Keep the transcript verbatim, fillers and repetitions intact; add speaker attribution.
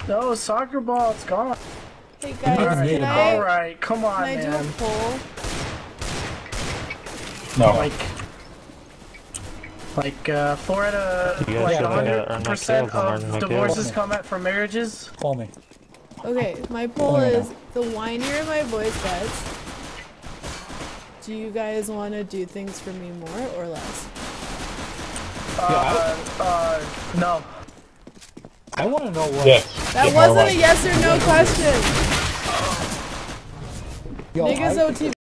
Speaker 1: No, soccer ball, it's gone.
Speaker 2: Hey guys,
Speaker 1: Alright,
Speaker 2: can I,
Speaker 1: alright, come on,
Speaker 2: can I
Speaker 1: man.
Speaker 2: do a poll?
Speaker 3: No.
Speaker 1: Like, like, uh, Florida, like, one hundred percent of divorces come at from marriages?
Speaker 3: Call me.
Speaker 2: Okay, my poll is, the whinier my voice gets, do you guys want to do things for me more or less?
Speaker 1: Uh, uh, no.
Speaker 3: I want to know what.
Speaker 4: Yes.
Speaker 2: That
Speaker 4: Get
Speaker 2: wasn't
Speaker 4: more
Speaker 2: a yes or no question!
Speaker 3: Yo,
Speaker 2: Niggas
Speaker 3: I-
Speaker 2: O T